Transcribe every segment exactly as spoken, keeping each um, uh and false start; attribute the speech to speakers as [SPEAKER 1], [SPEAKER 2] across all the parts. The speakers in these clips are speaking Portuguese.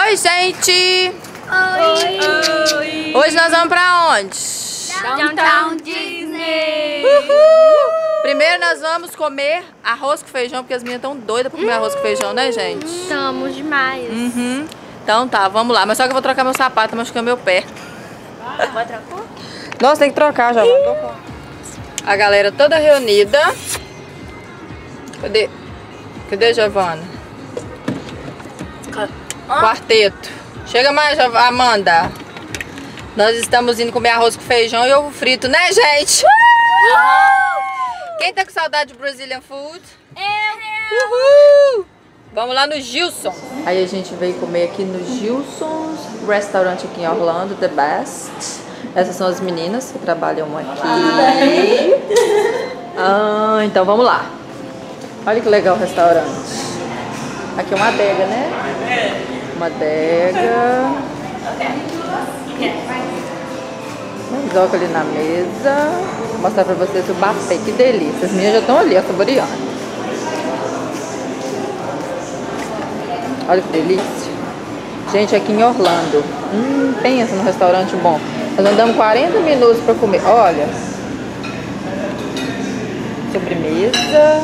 [SPEAKER 1] Oi, gente!
[SPEAKER 2] Oi! Oi!
[SPEAKER 1] Hoje nós vamos pra onde?
[SPEAKER 2] Downtown Disney!
[SPEAKER 1] Uhul! Primeiro nós vamos comer arroz com feijão, porque as meninas estão doidas pra comer arroz com feijão, né, gente?
[SPEAKER 2] Estamos demais!
[SPEAKER 1] Uhum. Então tá, vamos lá. Mas só que eu vou trocar meu sapato, machucando meu pé.
[SPEAKER 2] Vai trocar?
[SPEAKER 1] Nossa, tem que trocar já. A galera toda reunida. Cadê? Cadê a Giovana? Quarteto. Chega mais, Amanda. Nós estamos indo comer arroz com feijão e ovo frito, né, gente? Uhul! Quem tá com saudade de Brazilian food? Eu! Uhul! Vamos lá no Gilson. Aí a gente veio comer aqui no Gilson's restaurante aqui em Orlando, The Best. Essas são as meninas que trabalham aqui. Ah, então vamos lá. Olha que legal o restaurante. Aqui é uma adega, né? Uma adega. Manzoca ali na mesa. Vou mostrar pra vocês o buffet. Que delícia. As meninas já estão ali, ó, saboreando. Olha que delícia. Gente, aqui em Orlando. Hum, pensa num restaurante bom. Nós andamos quarenta minutos pra comer. Olha. Sobremesa.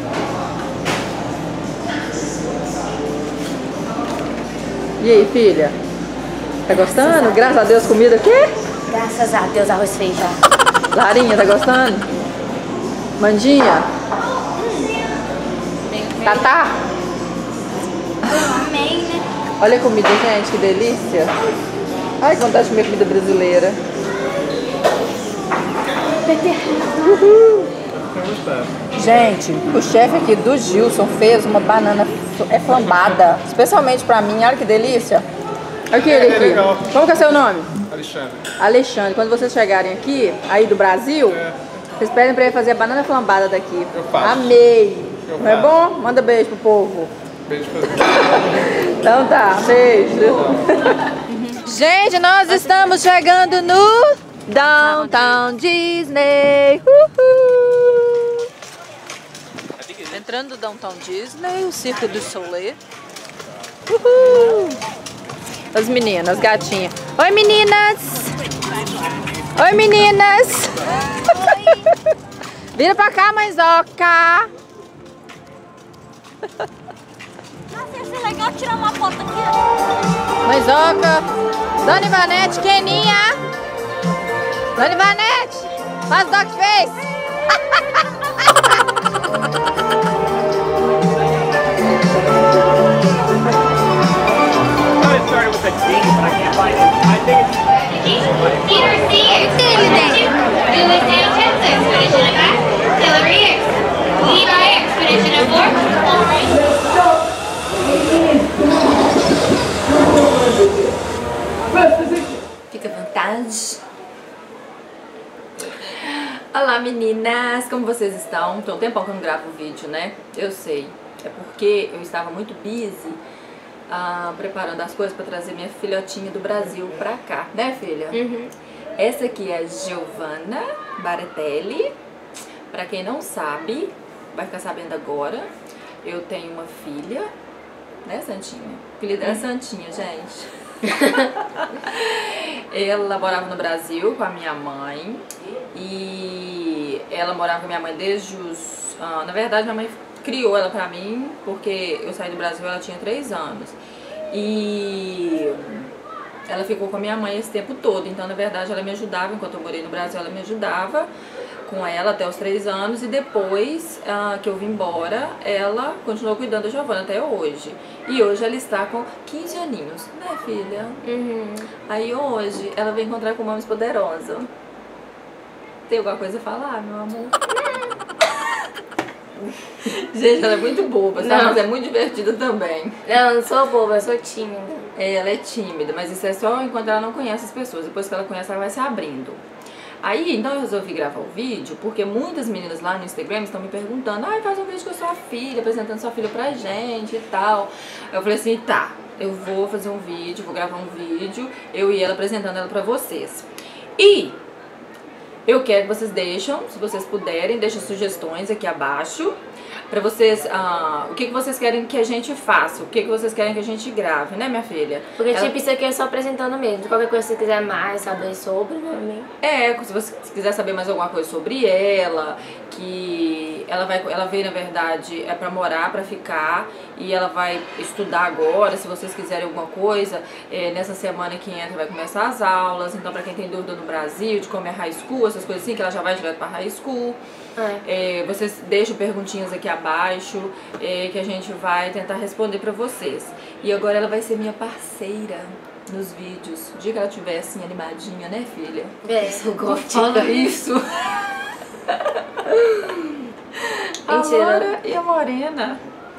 [SPEAKER 1] E aí, filha? Tá gostando? Graças a Deus, comida aqui?
[SPEAKER 2] Graças a Deus, arroz e feijão.
[SPEAKER 1] Larinha, tá gostando? Mandinha? Tatá?
[SPEAKER 2] Amém, né?
[SPEAKER 1] Olha a comida, gente, que delícia. Ai, que vontade de comer comida brasileira. Uhul. Gente, o chefe aqui do Gilson fez uma banana é flambada, especialmente pra mim. Olha que delícia. Aqui, ele aqui. É, é Como que é seu nome?
[SPEAKER 3] Alexandre.
[SPEAKER 1] Alexandre. Quando vocês chegarem aqui, aí do Brasil, é. vocês pedem pra ele fazer a banana flambada daqui.
[SPEAKER 3] Eu faço.
[SPEAKER 1] Amei.
[SPEAKER 3] Eu
[SPEAKER 1] Não é bom? Manda beijo pro povo.
[SPEAKER 3] Beijo pra você.
[SPEAKER 1] Então tá, beijo. Gente, nós estamos chegando no Downtown Disney. Uhul. Entrando no Downtown Disney, o Circo du Soleil. Uhul. As meninas, gatinhas. Oi, meninas! Oi, meninas! Oi. Vira pra cá, mãezoca!
[SPEAKER 2] Nossa, ia ser legal tirar uma foto aqui.
[SPEAKER 1] Mãezoca! Dona Ivanete, Keninha! Dona Ivanete! Faz dog face! Fica à vontade. Olá, meninas! Como vocês estão? Tem um tempão que eu não gravo vídeo, né? Eu sei. É porque eu estava muito busy ah, preparando as coisas para trazer minha filhotinha do Brasil pra cá. Né, filha?
[SPEAKER 2] Uhum.
[SPEAKER 1] Essa aqui é a Giovana Baratelli. Pra quem não sabe, vai ficar sabendo agora. Eu tenho uma filha, né, Santinha? Filha dela é Santinha, gente. Ela morava no Brasil com a minha mãe. E ela morava com a minha mãe desde os... Ah, na verdade, minha mãe criou ela pra mim, porque eu saí do Brasil, ela tinha três anos. E ela ficou com a minha mãe esse tempo todo. Então, na verdade, ela me ajudava. Enquanto eu morei no Brasil, ela me ajudava com ela até os três anos. E depois ah, que eu vim embora, ela continuou cuidando da Giovana até hoje. E hoje ela está com quinze aninhos, né, filha?
[SPEAKER 2] Uhum.
[SPEAKER 1] Aí hoje ela veio encontrar com o Mames Poderosa. Tem alguma coisa a falar, meu amor? Gente, ela é muito boba, sabe? Mas é muito divertida também.
[SPEAKER 2] Não, eu não sou boba, eu sou tímida.
[SPEAKER 1] É, ela é tímida, mas isso é só enquanto ela não conhece as pessoas. Depois que ela conhece, ela vai se abrindo. Aí, então eu resolvi gravar o vídeo, porque muitas meninas lá no Instagram estão me perguntando: ai, faz um vídeo com a sua filha, apresentando sua filha pra gente e tal. Eu falei assim, tá, eu vou fazer um vídeo, vou gravar um vídeo, eu e ela apresentando ela pra vocês. E eu quero que vocês deixem, se vocês puderem, deixem sugestões aqui abaixo. Pra vocês, ah, o que, que vocês querem que a gente faça, o que, que vocês querem que a gente grave, né, minha filha?
[SPEAKER 4] Porque,
[SPEAKER 1] Ela...
[SPEAKER 4] tipo, isso aqui é só apresentando mesmo. Qualquer coisa que você quiser mais saber sobre, né?
[SPEAKER 1] É, se você quiser saber mais alguma coisa sobre ela, que ela vai, ela veio, na verdade, é pra morar, pra ficar, e ela vai estudar agora, se vocês quiserem alguma coisa, é, nessa semana que entra vai começar as aulas, então pra quem tem dúvida no Brasil, de como é high school, essas coisas assim, que ela já vai direto pra high school. É. É, vocês deixam perguntinhas aqui abaixo, é, que a gente vai tentar responder pra vocês. E agora ela vai ser minha parceira nos vídeos. O dia que ela estiver assim animadinha, né, filha?
[SPEAKER 4] É,
[SPEAKER 1] eu gosto fala isso. A Laura e a Morena.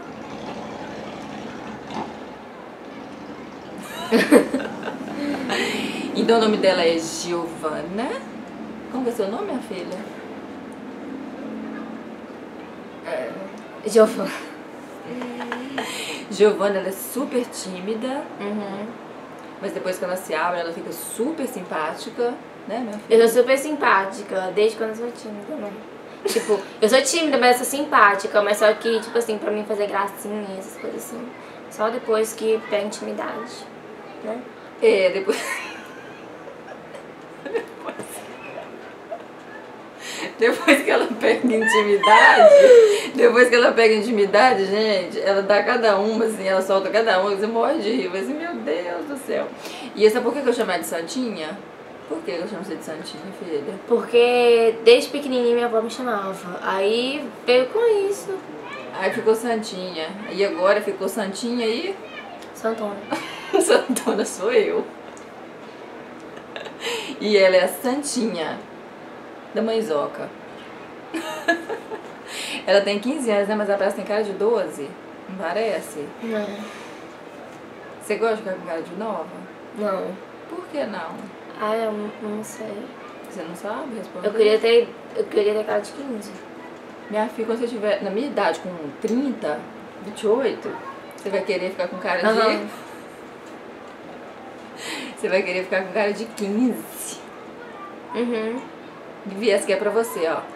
[SPEAKER 1] Então o nome dela é Giovana. Como que é seu nome, minha filha?
[SPEAKER 4] Giovana.
[SPEAKER 1] Giovana, ela é super tímida.
[SPEAKER 4] Uhum.
[SPEAKER 1] Mas depois que ela se abre, ela fica super simpática, né, minha filha?
[SPEAKER 4] Eu sou super simpática, desde quando eu sou tímida, né? Tipo, eu sou tímida, mas eu sou simpática. Mas só que, tipo assim, pra mim fazer gracinha, essas coisas assim, só depois que pega intimidade, né?
[SPEAKER 1] É, depois... Depois que ela pega intimidade, depois que ela pega intimidade, gente, ela dá cada uma, assim, ela solta cada uma, você morre de rir, assim, meu Deus do céu. E essa, por que eu chamo ela de Santinha? Por que eu chamo você de Santinha, filha?
[SPEAKER 4] Porque desde pequenininha minha avó me chamava, aí veio com isso.
[SPEAKER 1] Aí ficou Santinha, e agora ficou Santinha e...
[SPEAKER 4] Santona.
[SPEAKER 1] Santona sou eu. E ela é a Santinha da mãezoca. Ela tem quinze anos, né? Mas ela parece que tem cara de doze. Não parece?
[SPEAKER 4] Não.
[SPEAKER 1] Você gosta de ficar com cara de nova?
[SPEAKER 4] Não.
[SPEAKER 1] Por que não?
[SPEAKER 4] Ah, eu não, não sei.
[SPEAKER 1] Você não sabe responder?
[SPEAKER 4] Eu queria ter, eu queria ter cara de quinze.
[SPEAKER 1] Minha filha, quando você tiver na minha idade, com trinta, vinte e oito, você vai querer ficar com cara de...
[SPEAKER 4] Uhum.
[SPEAKER 1] Você vai querer ficar com cara de quinze.
[SPEAKER 4] Uhum.
[SPEAKER 1] Vivi, essa aqui é pra você, ó.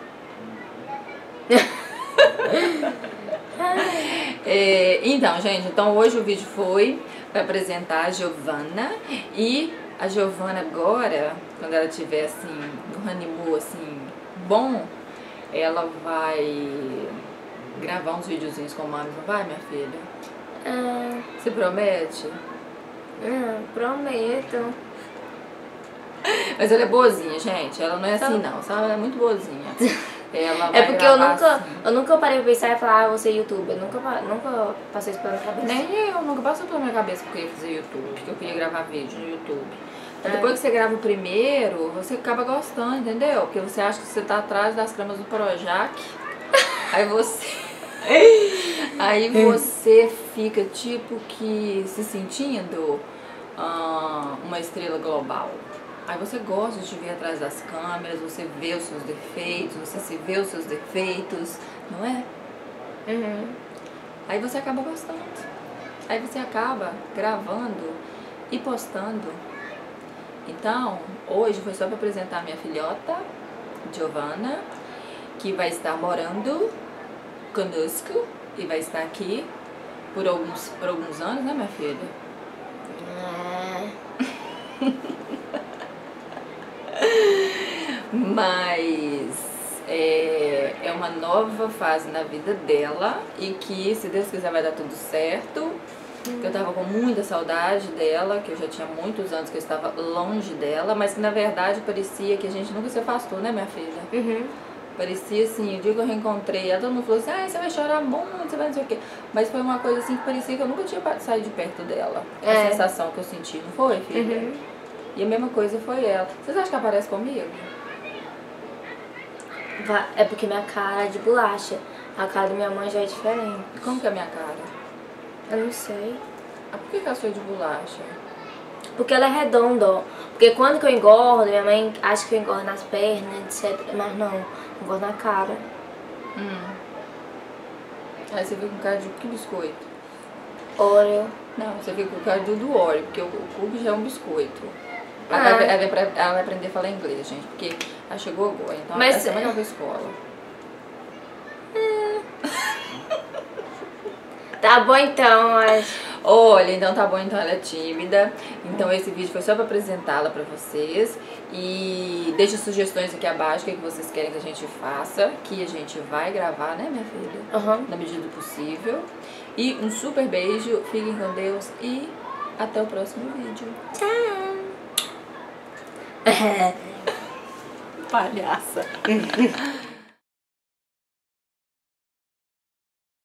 [SPEAKER 1] É, então, gente, então hoje o vídeo foi pra apresentar a Giovana. E a Giovana agora, quando ela tiver assim, no honeymoon assim, bom, ela vai gravar uns videozinhos com o Mami, não vai, minha filha?
[SPEAKER 4] Ah,
[SPEAKER 1] Você promete?
[SPEAKER 4] ah, prometo.
[SPEAKER 1] Mas ela é boazinha, gente. Ela não é assim não, sabe? Ela é muito boazinha. Ela vai
[SPEAKER 4] É porque eu
[SPEAKER 1] gravar
[SPEAKER 4] nunca,
[SPEAKER 1] assim.
[SPEAKER 4] eu nunca parei pra pensar e falar, ah, vou ser youtuber. Nunca, pa- nunca passei isso pela minha cabeça.
[SPEAKER 1] Nem eu, nunca passou pela minha cabeça que eu queria fazer YouTube, que eu queria gravar vídeo no YouTube. Mas
[SPEAKER 4] É.
[SPEAKER 1] depois que você grava o primeiro, você acaba gostando, entendeu? Porque você acha que você tá atrás das camas do Projac. Aí você... Aí você fica tipo que se sentindo ah, uma estrela global. Aí você gosta de ver atrás das câmeras, você vê os seus defeitos, você se vê os seus defeitos, não é?
[SPEAKER 4] Uhum.
[SPEAKER 1] Aí você acaba gostando. Aí você acaba gravando e postando. Então, hoje foi só para apresentar a minha filhota, Giovana, que vai estar morando conosco e vai estar aqui por alguns, por alguns anos, né, minha filha?
[SPEAKER 4] É.
[SPEAKER 1] Mas é, é uma nova fase na vida dela e que, se Deus quiser, vai dar tudo certo. Que eu tava com muita saudade dela, que eu já tinha muitos anos que eu estava longe dela, mas que na verdade parecia que a gente nunca se afastou, né, minha filha?
[SPEAKER 4] Uhum.
[SPEAKER 1] Parecia assim, o dia que eu reencontrei ela, todo mundo falou assim, ah, você vai chorar muito, você vai não sei o quê. Mas foi uma coisa assim que parecia que eu nunca tinha saído de perto dela.
[SPEAKER 4] É.
[SPEAKER 1] A sensação que eu senti, não foi, filha?
[SPEAKER 4] Uhum.
[SPEAKER 1] E a mesma coisa foi ela. Vocês acham que ela parece comigo?
[SPEAKER 4] Va- É porque minha cara é de bolacha. A cara da minha mãe já é diferente.
[SPEAKER 1] Como que é a minha cara?
[SPEAKER 4] Eu não sei.
[SPEAKER 1] Ah, por que que eu sou de bolacha?
[SPEAKER 4] Porque ela é redonda, ó. Porque quando que eu engordo, minha mãe acha que eu engordo nas pernas, etcétera. Mas não, eu engordo na cara.
[SPEAKER 1] Hum. Aí você fica com cara de que biscoito?
[SPEAKER 4] Oreo.
[SPEAKER 1] Não, você fica com cara do, do óleo, porque o, o cookie já é um biscoito. Ela,
[SPEAKER 4] Ah.
[SPEAKER 1] vai, ela, vai, ela vai aprender a falar inglês, gente, porque ela chegou agora, então
[SPEAKER 4] Mas-
[SPEAKER 1] essa semana ela vai pra escola.
[SPEAKER 4] Tá bom então, acho.
[SPEAKER 1] Olha, então tá bom, então ela é tímida. Então esse vídeo foi só pra apresentá-la pra vocês. E deixe sugestões aqui abaixo, o que que vocês querem que a gente faça, que a gente vai gravar, né, minha filha?
[SPEAKER 4] Aham.
[SPEAKER 1] Na medida do possível. E um super beijo, fiquem com Deus e até o próximo vídeo.
[SPEAKER 4] Tchau.
[SPEAKER 1] Palhaça.